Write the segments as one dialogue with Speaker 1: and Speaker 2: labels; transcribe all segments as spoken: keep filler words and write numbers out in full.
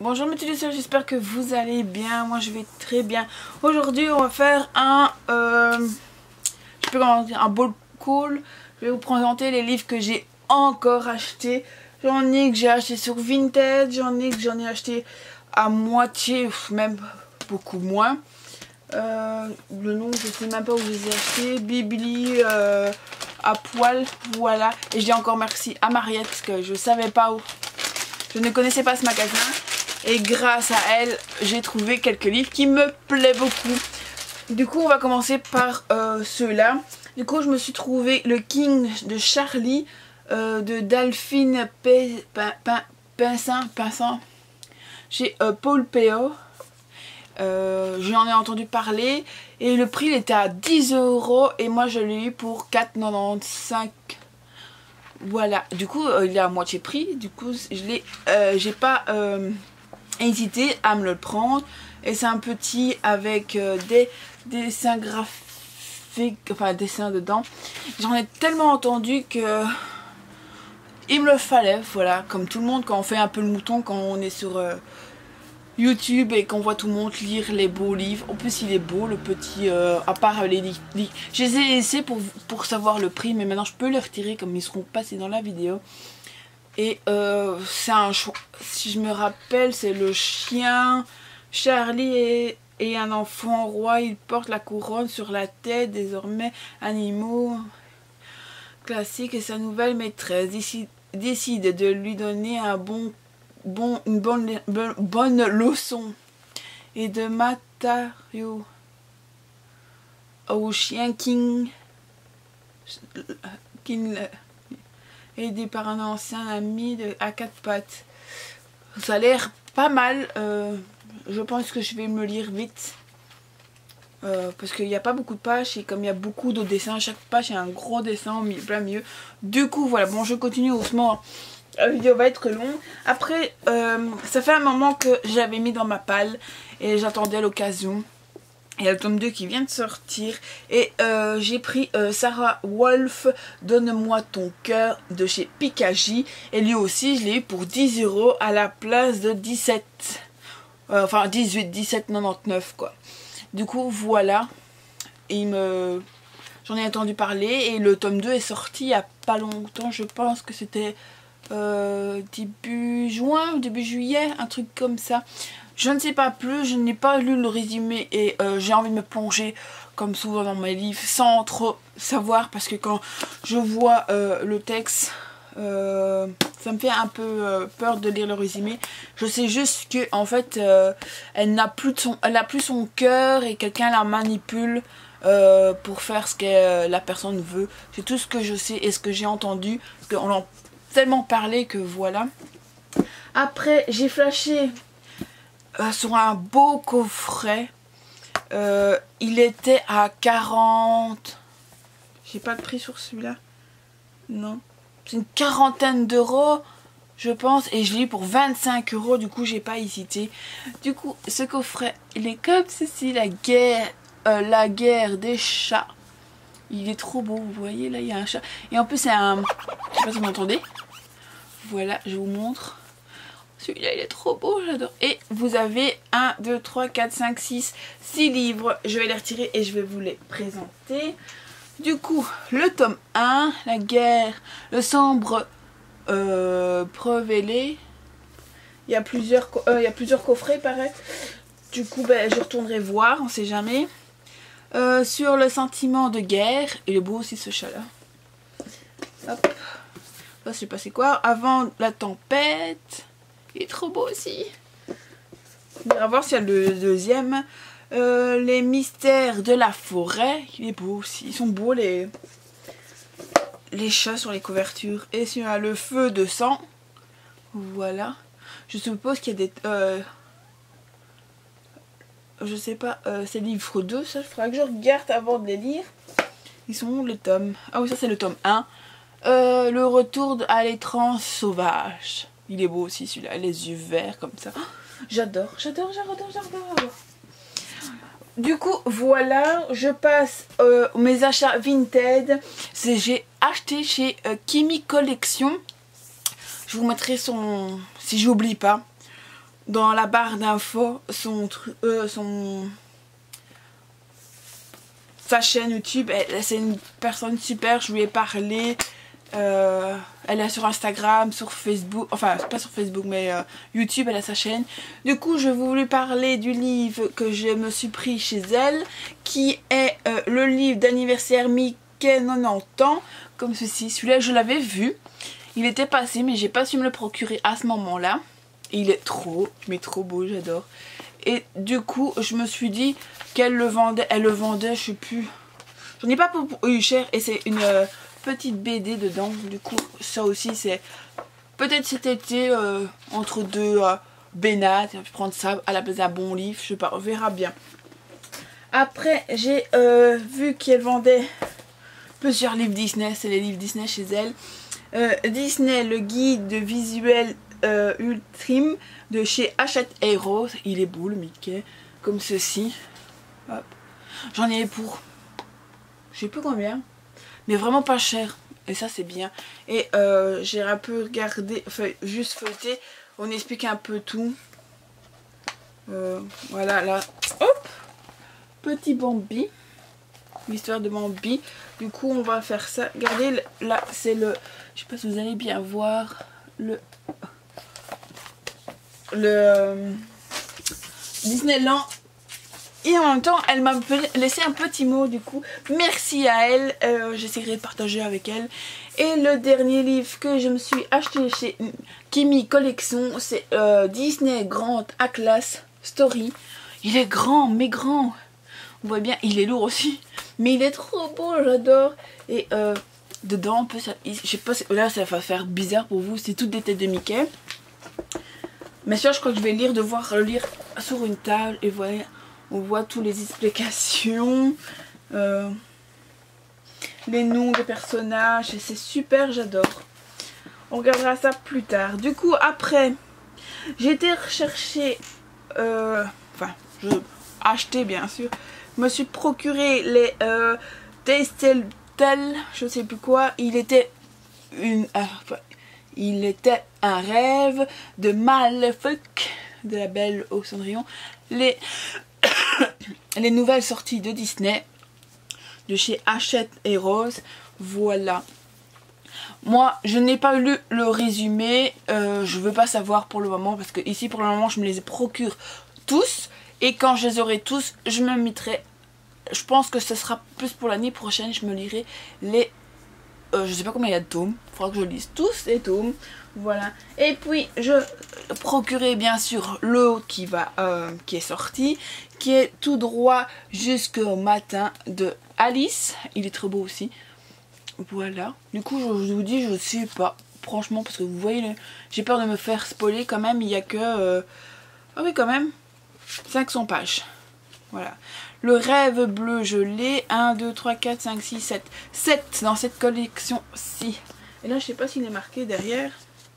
Speaker 1: Bonjour mes petits soeurs, j'espère que vous allez bien. Moi je vais très bien. Aujourd'hui on va faire un euh, je peux comment dire, un ball call. Je vais vous présenter les livres que j'ai encore achetés. J'en ai que j'ai acheté sur Vinted, j'en ai que j'en ai acheté à moitié, même beaucoup moins. Euh, le nom je sais même pas où je les ai achetés. Bibli euh, à poil, voilà. Et je dis encore merci à Mariette parce que je savais pas où. Je ne connaissais pas ce magasin. Et grâce à elle, j'ai trouvé quelques livres qui me plaisent beaucoup. Du coup, on va commencer par euh, ceux-là. Du coup, je me suis trouvé le King de Charlie euh, de Delphine Pinson, Pinson chez euh, Paul Péo. Euh, J'en ai entendu parler et le prix il était à dix euros et moi je l'ai eu pour quatre quatre-vingt-quinze. Voilà, du coup euh, il est à moitié prix. Du coup, je l'ai, euh, j'ai pas euh, hésité à me le prendre. Et c'est un petit avec euh, des dessins graphiques, enfin dessins dedans. J'en ai tellement entendu que il me le fallait, voilà, comme tout le monde quand on fait un peu le mouton, quand on est sur euh, YouTube et qu'on voit tout le monde lire les beaux livres. En plus il est beau le petit, euh, à part les livres. Je les ai laissés pour, pour savoir le prix, mais maintenant je peux les retirer comme ils seront passés dans la vidéo. Et euh, c'est un choix, si je me rappelle, c'est le chien Charlie et, et un enfant roi. Il porte la couronne sur la tête, désormais animaux classique, et sa nouvelle maîtresse décide, décide de lui donner un bon Bon, une bonne, bonne, bonne leçon. Et de Matario au chien King, King aidé par un ancien ami de, à quatre pattes. Ça a l'air pas mal. Euh, je pense que je vais me lire vite. Euh, parce qu'il n'y a pas beaucoup de pages et comme il y a beaucoup de dessins, chaque page il y a un gros dessin au milieu, plein milieu. Du coup voilà, bon je continue doucement. La vidéo va être longue. Après, euh, ça fait un moment que j'avais mis dans ma palle et j'attendais l'occasion. Il y a le tome deux qui vient de sortir. Et euh, j'ai pris euh, Sarah Wolf, Donne-moi ton cœur de chez Pikaji. Et lui aussi, je l'ai eu pour dix euros à la place de dix-sept. Euh, enfin, dix-huit, dix-sept, quatre-vingt-dix-neuf quoi. Du coup, voilà. Il me... J'en ai entendu parler et le tome deux est sorti il n'y a pas longtemps. Je pense que c'était... Euh, début juin ou début juillet, un truc comme ça. Je ne sais pas plus, je n'ai pas lu le résumé et euh, j'ai envie de me plonger comme souvent dans mes livres sans trop savoir, parce que quand je vois euh, le texte, euh, ça me fait un peu euh, peur de lire le résumé. Je sais juste que en fait euh, elle n'a plus de son, elle a plus son cœur et quelqu'un la manipule euh, pour faire ce que euh, la personne veut. C'est tout ce que je sais et ce que j'ai entendu, parce qu'on en tellement parlé que voilà. Après j'ai flashé euh, sur un beau coffret. Euh, il était à quarante. J'ai pas de prix sur celui-là. Non. C'est une quarantaine d'euros je pense. Et je l'ai eu pour vingt-cinq euros. Du coup j'ai pas hésité. Du coup ce coffret il est comme ceci. La guerre, euh, la guerre des chats. Il est trop beau, vous voyez là il y a un chat. Et en plus c'est un... Je sais pas si vous m'entendez. Voilà, je vous montre. Celui-là il est trop beau, j'adore. Et vous avez un, deux, trois, quatre, cinq, six, six livres. Je vais les retirer et je vais vous les présenter. Du coup, le tome un, la guerre, le sombre euh, Prevélé. Il y a plusieurs, euh, il y a plusieurs coffrets pareil. Du coup ben, je retournerai voir, on sait jamais. Euh, sur le sentiment de guerre. Il est beau aussi ce chat là. Hop. Là c'est passé quoi? Avant la tempête. Il est trop beau aussi. On va voir s'il y a le deuxième. Euh, les mystères de la forêt. Il est beau aussi. Ils sont beaux les, les chats sur les couvertures. Et sur le feu de sang. Voilà. Je suppose qu'il y a des... Euh, je sais pas, euh, c'est livre deux, ça, il faudra que je regarde avant de les lire. Ils sont où les tomes? Ah oui, ça c'est le tome un. Euh, le retour à l'étrange sauvage. Il est beau aussi celui-là, les yeux verts comme ça. Oh, j'adore, j'adore, j'adore, j'adore. Du coup, voilà, je passe euh, mes achats Vinted. J'ai acheté chez euh, Kimi Collection. Je vous mettrai son... si j'oublie pas. dans la barre d'infos son, euh, son sa chaîne YouTube. C'est une personne super, je lui ai parlé. Euh, elle est sur Instagram, sur Facebook, enfin pas sur Facebook mais euh, YouTube, elle a sa chaîne. Du coup je voulais parler du livre que je me suis pris chez elle, qui est euh, le livre d'anniversaire Mickey quatre-vingt-dix ans, comme ceci. Celui-là je l'avais vu, il était passé mais j'ai pas su me le procurer à ce moment là. Il est trop, mais trop beau, j'adore. Et du coup je me suis dit qu'elle le vendait, elle le vendait, je sais plus, j'en ai pas pour eu cher, et c'est une euh, petite B D dedans. Du coup ça aussi c'est peut-être cet été euh, entre deux euh, Bénat, prendre ça à la place d'un bon livre, je sais pas, on verra bien. Après j'ai euh, vu qu'elle vendait plusieurs livres Disney, c'est les livres Disney chez elle. euh, Disney, le guide de visuel euh, ultime de chez Hachette Heroes. Il est beau le Mickey, comme ceci. J'en ai pour je sais plus combien, mais vraiment pas cher, et ça c'est bien. Et euh, j'ai un peu regardé, enfin juste feuilleté, on explique un peu tout. Euh, voilà, là, hop, petit Bambi, l'histoire de Bambi. Du coup on va faire ça. Regardez, là c'est le, je sais pas si vous allez bien voir le le euh, Disneyland. Et en même temps, elle m'a laissé un petit mot, du coup, merci à elle, euh, j'essaierai de partager avec elle. Et le dernier livre que je me suis acheté chez Kimi Collection, c'est euh, Disney Grand Atlas Story. Il est grand, mais grand. On voit bien, il est lourd aussi, mais il est trop beau, j'adore. Et euh, dedans, un peu, ça, je sais pas, là ça va faire bizarre pour vous, c'est toutes des têtes de Mickey. Mais ça, je crois que je vais lire, devoir le lire sur une table, et voilà. On voit toutes les explications, euh, les noms des personnages, et c'est super, j'adore. On regardera ça plus tard. Du coup, après, j'ai été rechercher, euh, enfin, je acheté bien sûr, je me suis procuré les euh, Tastel, je sais plus quoi. Il était une, euh, enfin, il était un rêve de Maléfique, de la Belle au Cendrillon. Les les nouvelles sorties de Disney de chez Hachette Heroes. Voilà, moi je n'ai pas lu le résumé, euh, je veux pas savoir pour le moment, parce que ici pour le moment je me les procure tous, et quand je les aurai tous je me mettrai, je pense que ce sera plus pour l'année prochaine, je me lirai les euh, je sais pas combien il y a de tomes, il faudra que je lise tous les tomes. Voilà, et puis je procurerai bien sûr le qui va euh, qui est sorti, qui est tout droit jusqu'au matin de Alice. Il est très beau aussi. Voilà, du coup je, je vous dis, je sais pas franchement, parce que vous voyez, j'ai peur de me faire spoiler quand même. Il y a que euh, ah oui quand même cinq cents pages. Voilà, le rêve bleu je l'ai, un, deux, trois, quatre, cinq, six, sept, sept dans cette collection-ci. Et là je sais pas s'il est marqué derrière.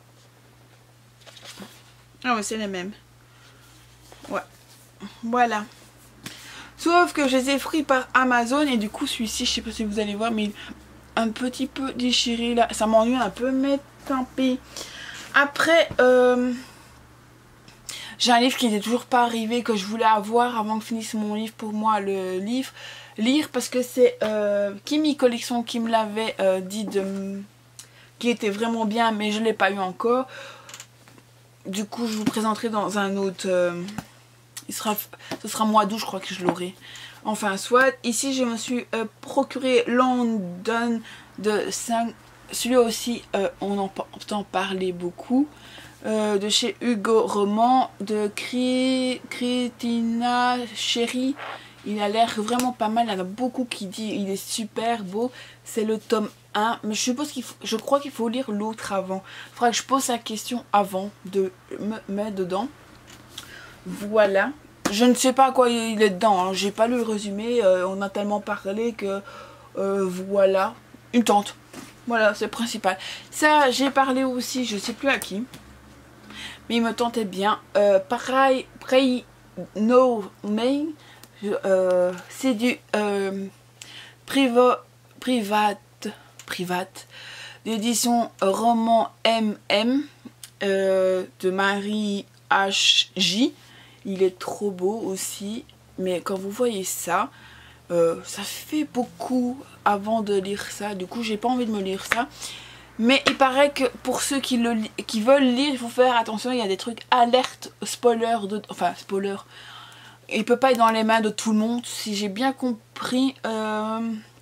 Speaker 1: Ah ouais, c'est les mêmes. Ouais. Voilà. Sauf que je les ai pris par Amazon, et du coup celui-ci, je sais pas si vous allez voir, mais un petit peu déchiré là. Ça m'ennuie un peu, mais tant pis. Après, euh, j'ai un livre qui n'était toujours pas arrivé, que je voulais avoir avant que finisse mon livre, pour moi le livre. Lire, parce que c'est euh, Kimi Collection qui me l'avait euh, dit, de, qui était vraiment bien, mais je ne l'ai pas eu encore. Du coup je vous présenterai dans un autre, euh, il sera, ce sera mois d'août je crois que je l'aurai. Enfin soit, ici je me suis euh, procuré London de cinq, celui-là aussi euh, on en entend parler beaucoup, euh, de chez Hugo Roman, de Christina Chéri. Il a l'air vraiment pas mal, il y en a beaucoup qui disent il est super beau. C'est le tome un, mais je suppose qu'il faut, je crois qu'il faut lire l'autre avant. Il faudra que je pose la question avant de me mettre dedans. Voilà, je ne sais pas à quoi il est dedans, hein. J'ai pas lu le résumé, euh, on a tellement parlé que euh, voilà, une tente. Voilà, c'est le principal. Ça, j'ai parlé aussi, je sais plus à qui, mais il me tentait bien. Euh, pareil, Pray No May. Euh, c'est du euh, priva, private, private d'édition roman M M euh, de Marie H J. Il est trop beau aussi. Mais quand vous voyez ça, euh, ça fait beaucoup avant de lire ça. Du coup, j'ai pas envie de me lire ça. Mais il paraît que pour ceux qui, le, qui veulent lire, il faut faire attention. Il y a des trucs alerte, spoiler, de, enfin spoiler. Il peut pas être dans les mains de tout le monde. Si j'ai bien compris, euh,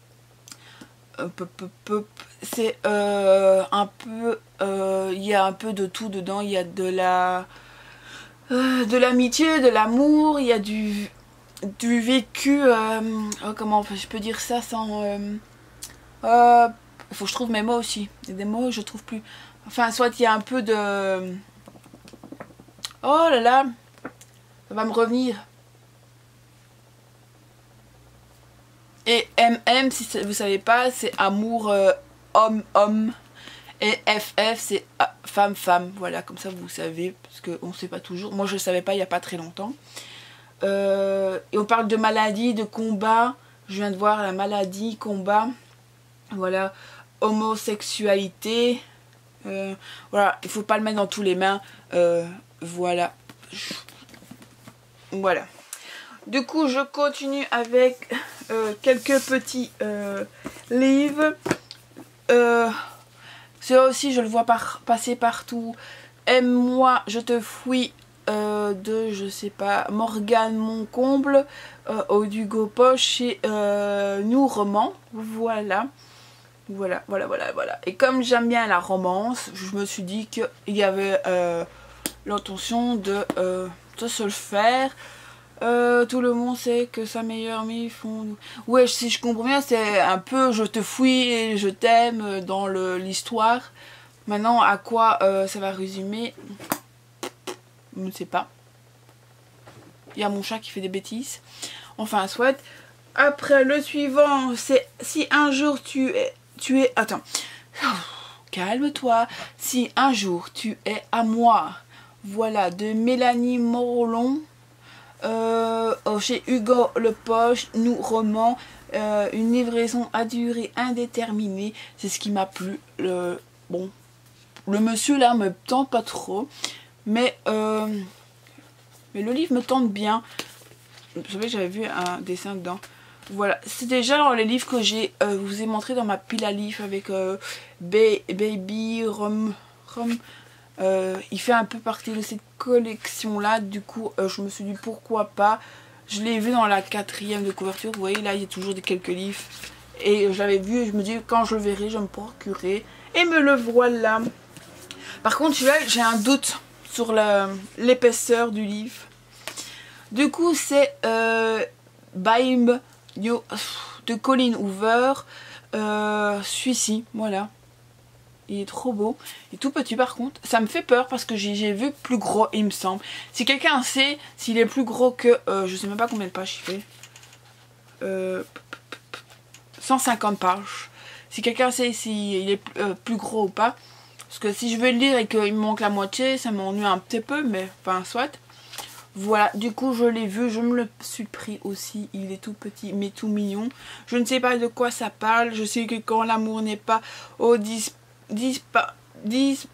Speaker 1: c'est euh, un peu, euh, il y a un peu de tout dedans. Il y a de la, euh, de l'amitié, de l'amour. Il y a du, du vécu. Euh, oh, comment je peux dire ça sans. Euh, euh, Il faut que je trouve mes mots aussi. Il y a des mots je trouve plus. Enfin, soit il y a un peu de... Oh là là, ça va me revenir. Et M M, si vous savez pas, c'est amour euh, homme-homme. Et F F, c'est femme-femme. Voilà, comme ça vous savez, parce qu'on ne sait pas toujours. Moi, je ne savais pas il n'y a pas très longtemps. Euh, et on parle de maladie, de combat. Je viens de voir la maladie, combat. Voilà. Homosexualité, euh, voilà, il faut pas le mettre dans tous les mains, euh, voilà, voilà. Du coup, je continue avec euh, quelques petits euh, livres. Euh, Celui-là aussi, je le vois par, passer partout. Aime-moi, je te fuis euh, de, je sais pas, Morgane Moncomble, euh, au Hugo Poche chez euh, Nous Roman, voilà. Voilà, voilà, voilà, voilà. Et comme j'aime bien la romance, je me suis dit qu'il y avait euh, l'intention de, euh, de se le faire. Euh, tout le monde sait que sa meilleure amie font... Ouais, si je comprends bien, c'est un peu je te fuis et je t'aime dans l'histoire. Maintenant, à quoi euh, ça va résumer? Je ne sais pas. Il y a mon chat qui fait des bêtises. Enfin, soit. Après, le suivant, c'est si un jour tu es... Tu es... Attends. Calme-toi. Si un jour tu es à moi. Voilà, de Mélanie Morlon. Euh, chez Hugo Le Poche, Nous Roman. Euh, une livraison à durée indéterminée. C'est ce qui m'a plu. Le, bon. Le monsieur là me tente pas trop. Mais... Euh, mais le livre me tente bien. Vous savez, j'avais vu un dessin dedans. Voilà, c'est déjà dans les livres que j'ai euh, vous ai montré dans ma pile à livres avec euh, Baby Rum. Rum. Euh, il fait un peu partie de cette collection là. Du coup, euh, je me suis dit pourquoi pas. Je l'ai vu dans la quatrième de couverture. Vous voyez, là, il y a toujours des quelques livres. Et je l'avais vu et je me dis quand je le verrai, je me procurerai. Et me le voilà. Par contre, celui-là, j'ai un doute sur l'épaisseur du livre. Du coup, c'est euh, Baim Yo de Colleen Hoover. Euh, Celui-ci, voilà. Il est trop beau. Il est tout petit par contre. Ça me fait peur parce que j'ai vu plus gros, il me semble. Si quelqu'un sait s'il est plus gros que... Euh, je sais même pas combien de pages il fait. Euh, cent cinquante pages. Si quelqu'un sait s'il est euh, plus gros ou pas. Parce que si je veux le lire et qu'il me manque la moitié, ça m'ennuie un petit peu. Mais enfin, soit. Voilà, du coup je l'ai vu, je me le suis pris aussi, il est tout petit mais tout mignon. Je ne sais pas de quoi ça parle, je sais que quand l'amour n'est pas au dis, dispa, dis,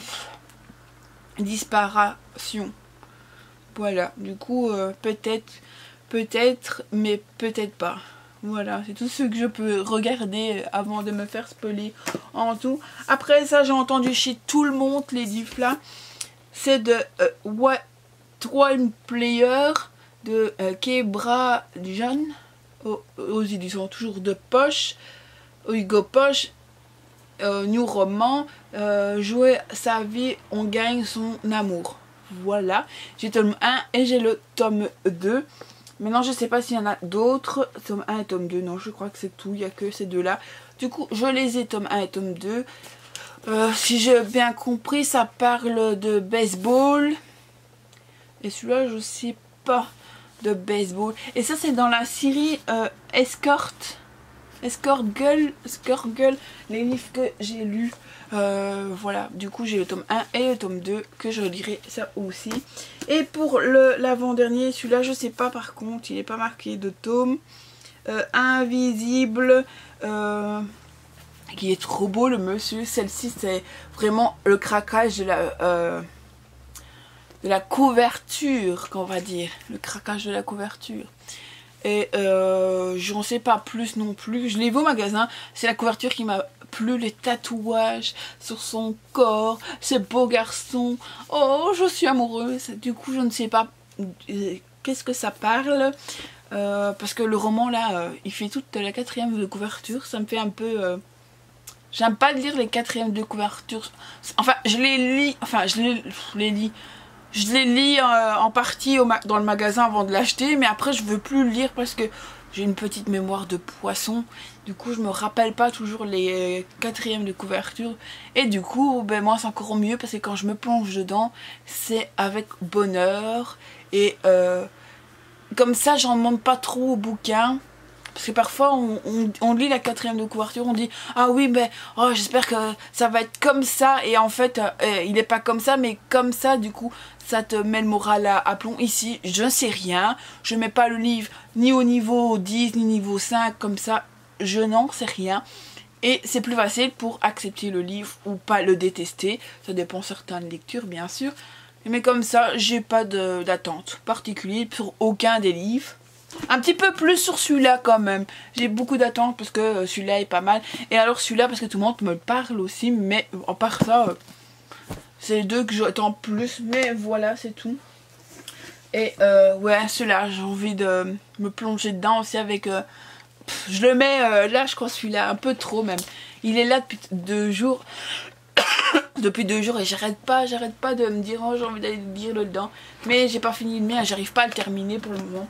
Speaker 1: disparition. Voilà, du coup euh, peut-être, peut-être, mais peut-être pas. Voilà, c'est tout ce que je peux regarder avant de me faire spoiler en tout. Après ça, j'ai entendu chez tout le monde les livres là. C'est de euh, What One Player de euh, Kebra John aux, aux éditions toujours de Poche, Hugo Poche, euh, New Roman, euh, jouer sa vie, on gagne son amour. Voilà, j'ai le tome un et j'ai le tome deux. Maintenant, je sais pas s'il y en a d'autres. Tome un et tome deux, non, je crois que c'est tout. Il n'y a que ces deux-là. Du coup, je les ai, tome un et tome deux. Euh, si j'ai bien compris, ça parle de baseball. Et celui-là, je sais pas, de baseball. Et ça, c'est dans la série euh, Escort. Escort Girl. Escort Girl. Les livres que j'ai lus. Euh, voilà, du coup, j'ai le tome un et le tome deux que je lirai ça aussi. Et pour l'avant-dernier, celui-là, je sais pas par contre, il n'est pas marqué de tome. Euh, Invisible. Euh, qui est trop beau, le monsieur. Celle-ci, c'est vraiment le craquage de la... Euh, de la couverture, qu'on va dire, le craquage de la couverture. Et euh, j'en sais pas plus non plus. Je l'ai vu au magasin, c'est la couverture qui m'a plu, les tatouages sur son corps, ce beau garçon. Oh, je suis amoureuse. Du coup, je ne sais pas qu'est-ce que ça parle. Euh, parce que le roman là, euh, il fait toute la quatrième de couverture. Ça me fait un peu... Euh, J'aime pas lire les quatrièmes de couverture. Enfin, je les lis. Enfin, je les, je les lis. Je les lis euh, en partie au dans le magasin avant de l'acheter. Mais après, je veux plus le lire parce que j'ai une petite mémoire de poisson. Du coup, je me rappelle pas toujours les quatrièmes de couverture. Et du coup, ben moi, c'est encore mieux parce que quand je me plonge dedans, c'est avec bonheur. Et euh, comme ça, j'en demande pas trop au bouquin. Parce que parfois on, on, on lit la quatrième de couverture, on dit ah oui mais oh, j'espère que ça va être comme ça, et en fait euh, il n'est pas comme ça mais comme ça, du coup ça te met le moral à, à plomb. Ici je ne sais rien, je mets pas le livre ni au niveau dix ni niveau cinq, comme ça je n'en sais rien. Et c'est plus facile pour accepter le livre ou pas le détester, ça dépend de certaines lectures bien sûr. Mais comme ça j'ai pas d'attente particulière sur aucun des livres. Un petit peu plus sur celui-là quand même. J'ai beaucoup d'attentes parce que celui-là est pas mal. Et alors celui-là parce que tout le monde me parle aussi. Mais à part ça, c'est les deux que j'attends plus. Mais voilà, c'est tout. Et euh, ouais, celui-là, j'ai envie de me plonger dedans aussi avec... Euh, pff, je le mets euh, là, je crois celui-là, un peu trop même. Il est là depuis deux jours. Depuis deux jours et j'arrête pas, j'arrête pas de me dire oh, j'ai envie d'aller lire le dedans. Mais j'ai pas fini le mien, j'arrive pas à le terminer pour le moment.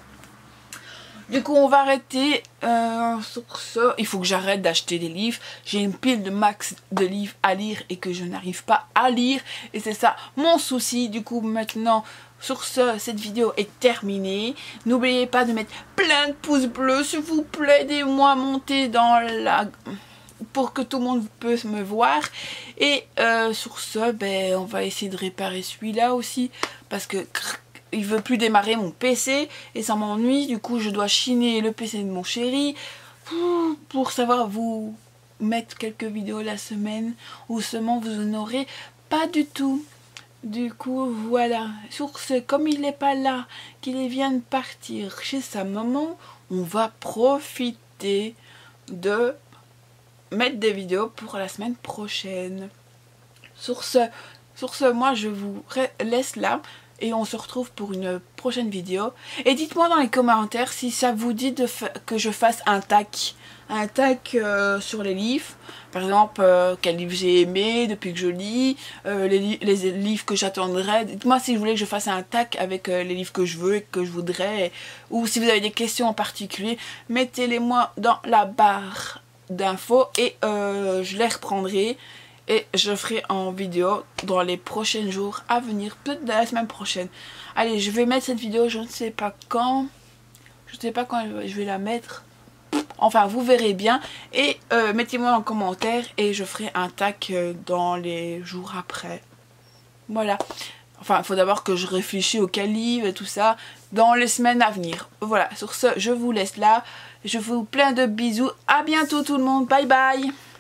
Speaker 1: Du coup on va arrêter euh, sur ça. Il faut que j'arrête d'acheter des livres. J'ai une pile de max de livres à lire et que je n'arrive pas à lire. Et c'est ça mon souci. Du coup maintenant sur ce, cette vidéo est terminée. N'oubliez pas de mettre plein de pouces bleus s'il vous plaît. Aidez-moi à monter dans la... pour que tout le monde puisse me voir. Et euh, sur ce, ben, on va essayer de réparer celui-là aussi. Parce que... il veut plus démarrer mon P C et ça m'ennuie. Du coup je dois chiner le P C de mon chéri pour savoir vous mettre quelques vidéos la semaine ou seulement vous en aurez pas du tout. Du coup voilà, sur ce, comme il n'est pas là, qu'il vient de partir chez sa maman, on va profiter de mettre des vidéos pour la semaine prochaine. Sur ce, sur ce moi je vous laisse là. Et on se retrouve pour une prochaine vidéo. Et dites-moi dans les commentaires si ça vous dit de que je fasse un tag. Un tag euh, sur les livres. Par exemple, euh, quel livre j'ai aimé depuis que je lis. Euh, les, li les livres que j'attendrai. Dites-moi si vous voulez que je fasse un tag avec euh, les livres que je veux et que je voudrais. Ou si vous avez des questions en particulier, mettez-les moi dans la barre d'infos. Et euh, je les reprendrai. Et je ferai en vidéo dans les prochains jours à venir, peut-être la semaine prochaine. Allez, je vais mettre cette vidéo, je ne sais pas quand. Je ne sais pas quand je vais la mettre. Enfin, vous verrez bien. Et euh, mettez-moi en commentaire et je ferai un tag dans les jours après. Voilà. Enfin, il faut d'abord que je réfléchisse au livre et tout ça dans les semaines à venir. Voilà, sur ce, je vous laisse là. Je vous plein de bisous. À bientôt tout le monde. Bye bye.